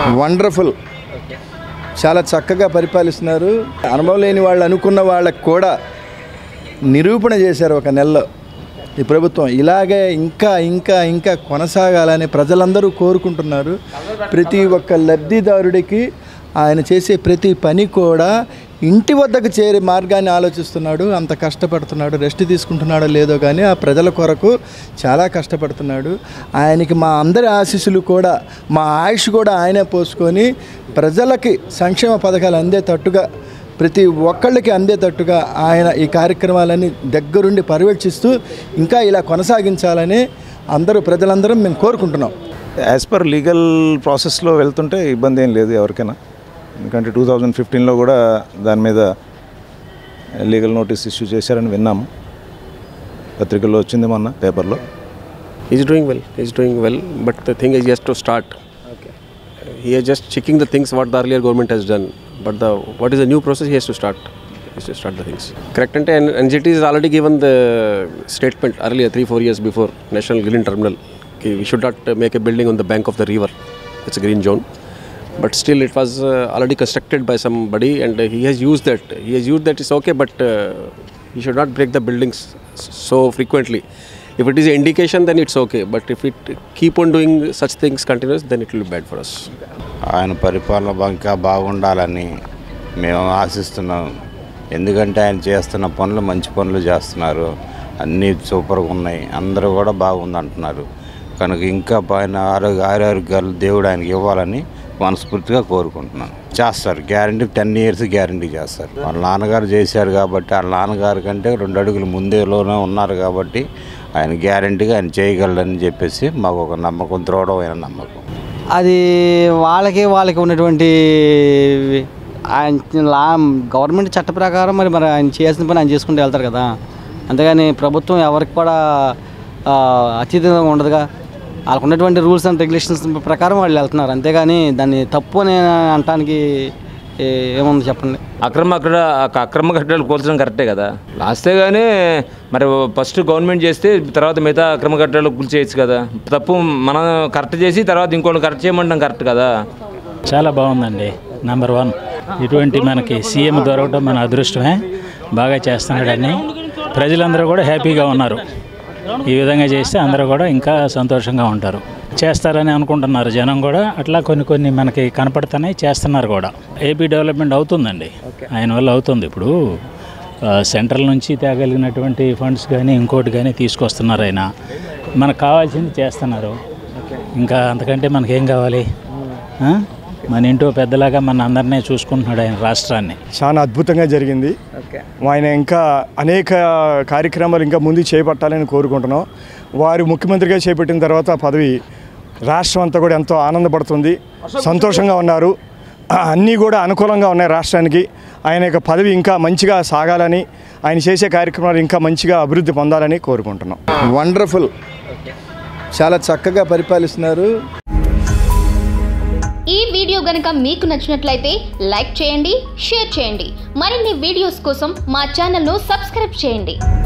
Wonderful, చాలా చక్కగా పరిపాలిస్తున్నారు. అనుభవం లేని వాళ్ళు అనుకున్న వాళ్ళకు కూడా నిరూపణ చేశారు ఒక నెలలో. ఈ ప్రభుత్వం ఇలాగే ఇంకా ఇంకా ఇంకా కొనసాగాలని ప్రజలందరూ కోరుకుంటున్నారు. ప్రతి ఒక్క లబ్ధిదారుడికి ఆయన చేసే ప్రతి పని కూడా ఇంటి వద్దకు చేరే మార్గాన్ని ఆలోచిస్తున్నాడు. అంత కష్టపడుతున్నాడు. రెస్ట్ తీసుకుంటున్నాడో లేదో కానీ ఆ ప్రజల కొరకు చాలా కష్టపడుతున్నాడు. ఆయనకి మా అందరి ఆశీస్సులు కూడా, మా ఆయుష్ కూడా ఆయనే పోసుకొని ప్రజలకి సంక్షేమ పథకాలు అందేటట్టుగా, ప్రతి ఒక్కళ్ళకి అందేటట్టుగా ఆయన ఈ కార్యక్రమాలన్నీ దగ్గరుండి పర్యవేక్షిస్తూ ఇంకా ఇలా కొనసాగించాలని ప్రజలందరం మేము కోరుకుంటున్నాం. యాజ్ పర్ లీగల్ ప్రాసెస్లో వెళ్తుంటే ఇబ్బంది ఏం లేదు ఎవరికైనా. ఎందుకంటే 2015లో కూడా దాని మీద లీగల్ నోటీస్ ఇష్యూ చేశారని విన్నాము, పత్రికల్లో వచ్చింది మొన్న పేపర్లో. He's doing well, but the thing is he has to start. He is just checking the things what the earlier government has done, but what is the new process he has to start. The things. Correct, and NGT has already given the statement earlier 3-4 years before National Green Terminal. Okay, we should not make a building on the bank of the river. It's a green zone. But still it was already constructed by somebody, and he has used that. It's okay, but he should not break the buildings so frequently. If it is an indication, then it's okay. But if it keep on doing such things continuous, then it will be bad for us. ఆయన పరిపాలన ఇంకా బాగుండాలని మేము ఆశిస్తున్నాం. ఎందుకంటే ఆయన చేస్తున్న పనులు మంచి పనులు చేస్తున్నారు, అన్నీ సూపర్గా ఉన్నాయి, అందరూ కూడా బాగుంది అంటున్నారు. కనుక ఇంకా పైన ఆరోగ్యాలు దేవుడు ఆయనకి ఇవ్వాలని మనస్ఫూర్తిగా కోరుకుంటున్నాను. చేస్తారు, గ్యారంటీ 10 years గ్యారంటీ చేస్తారు. వాళ్ళ నాన్నగారు చేశారు కాబట్టి, వాళ్ళ నాన్నగారి కంటే 2 అడుగులు ముందేలోనే ఉన్నారు కాబట్టి ఆయన గ్యారంటీగా ఆయన చేయగలరని చెప్పేసి మాకు ఒక నమ్మకం, దృఢమైన నమ్మకం. అది వాళ్ళకి ఉన్నటువంటి ఆయన గవర్నమెంట్ చట్ట ప్రకారం మరి ఆయన చేయాల్సిన పని ఆయన చేసుకుంటూ వెళ్తారు కదా. అంతేగాని ప్రభుత్వం ఎవరికి కూడా అతీతంగా ఉండదుగా. వాళ్ళకు ఉన్నటువంటి రూల్స్ అండ్ రెగ్యులేషన్స్ ప్రకారం వాళ్ళు వెళ్తున్నారు. అంతేగాని దాన్ని తప్పు అని అనటానికి ఏముంది చెప్పండి. అక్రమ కట్టడాలు కూల్చడం కరెక్టే కదా. లాస్టే కానీ మరి ఫస్ట్ గవర్నమెంట్ చేస్తే తర్వాత మిగతా అక్రమ కట్టడాలు కూల్చేయచ్చు కదా. తప్పు మనం కరెక్ట్ చేసి తర్వాత ఇంకోటి కరెక్ట్ చేయమంటాం కరెక్ట్ కదా. చాలా బాగుందండి. నెంబర్ 1 ఇటువంటి మనకి సీఎం దొరకడం మన అదృష్టమే. బాగా చేస్తున్నాడని ప్రజలందరూ కూడా హ్యాపీగా ఉన్నారు. ఈ విధంగా చేస్తే అందరూ కూడా ఇంకా సంతోషంగా ఉంటారు. చేస్తారని అనుకుంటున్నారు జనం కూడా. అట్లా కొన్ని మనకి కనపడుతున్నాయి, చేస్తున్నారు కూడా. ఏపీ డెవలప్మెంట్ అవుతుందండి, ఆయన వల్ల అవుతుంది. ఇప్పుడు సెంట్రల్ నుంచి తేగలిగినటువంటి ఫండ్స్ కానీ ఇంకోటి కానీ తీసుకొస్తున్నారు. ఆయన మనకు కావాల్సింది చేస్తున్నారు. ఇంకా అంతకంటే మనకేం కావాలి? మన ఇంటో పెద్దలాగా మన అందరినీ చూసుకుంటున్నాడు ఆయన రాష్ట్రాన్ని. చాలా అద్భుతంగా జరిగింది. ఆయన ఇంకా అనేక కార్యక్రమాలు ఇంకా ముందు చేపట్టాలని కోరుకుంటున్నాం. వారు ముఖ్యమంత్రిగా చేపట్టిన తర్వాత పదవి రాష్ట్రం అంతా కూడా ఎంతో ఆనందపడుతుంది, సంతోషంగా ఉన్నారు. అన్నీ కూడా అనుకూలంగా ఉన్నాయి రాష్ట్రానికి. ఆయన యొక్క పదవి ఇంకా మంచిగా సాగాలని, ఆయన చేసే కార్యక్రమాలు ఇంకా మంచిగా అభివృద్ధి పొందాలని కోరుకుంటున్నాం. వండర్ఫుల్, చాలా చక్కగా పరిపాలిస్తున్నారు. ఈ వీడియో గనుక మీకు నచ్చినట్లయితే లైక్ చేయండి, షేర్ చేయండి. మరిన్ని వీడియోస్ కోసం మా ఛానల్ను సబ్స్క్రైబ్ చేయండి.